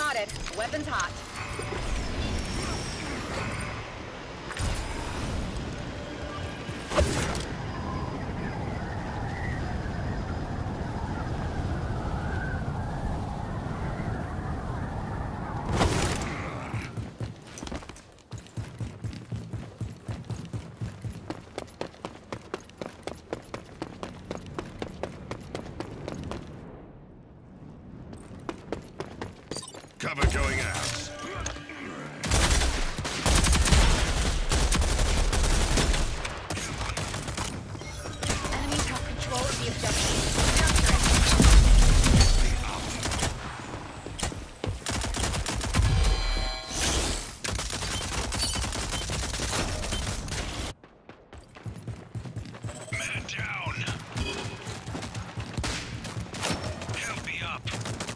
spotted. Weapons hot. Cover going out. Enemies have control of the objective. Capture it. Man down. Help me up.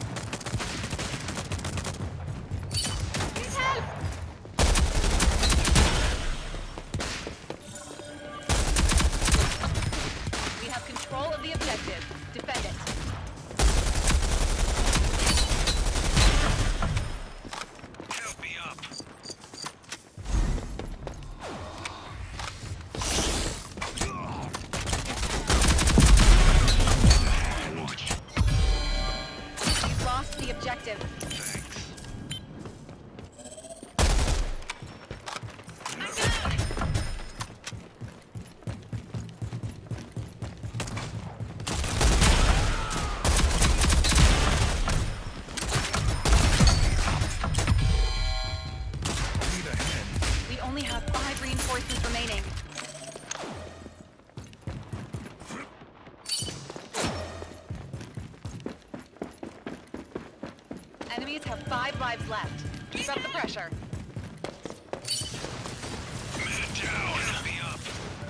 We have control of the objective. Defend it. Help me up. We've lost the objective. Need a hand. We only have 5 reinforcements remaining. Enemies have 5 lives left. Keep up the pressure. Man down. Help me up.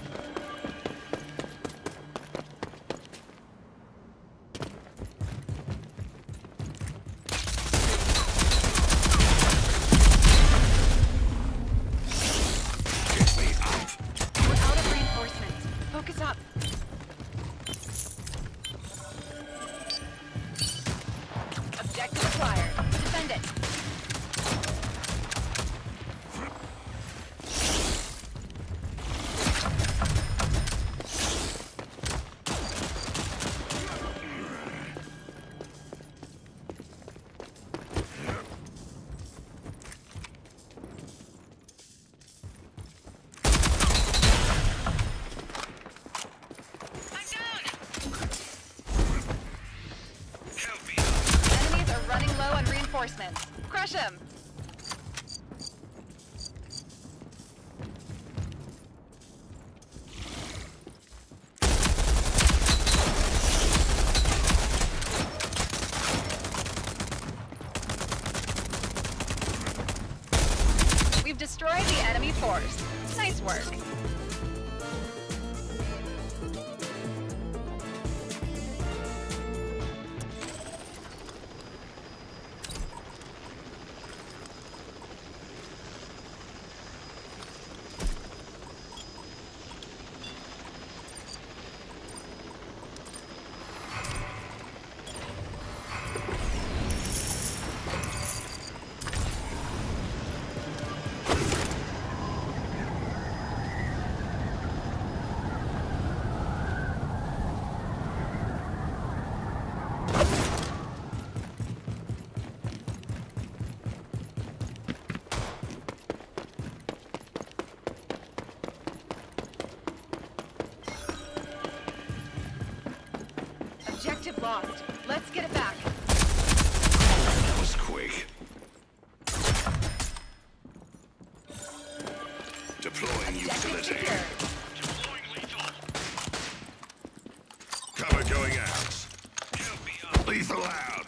Get me up. We're out of reinforcements. Focus up. Objective acquired. Defend it. Help me up. Enemies are running low on reinforcements. Crush them. We've destroyed the enemy force. Nice work. Objective lost. Let's get it back. That was quick. Deploying Objective utility. secured. Deploying lethal. Cover going out. Help me up. Lethal out.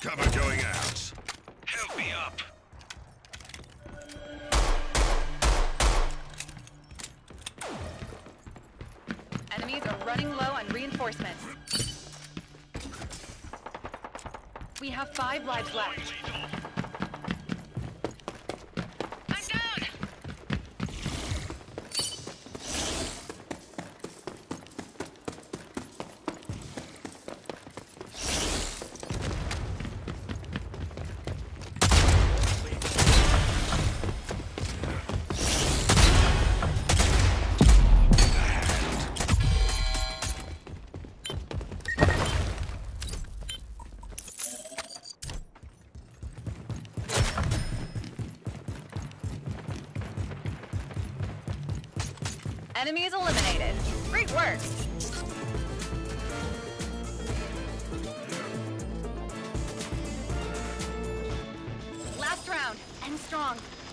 Cover going out. Help me up. Enemies are running low on reinforcements. We have 5 lives left. I'm down! Enemies eliminated. Great work! Last round. End strong.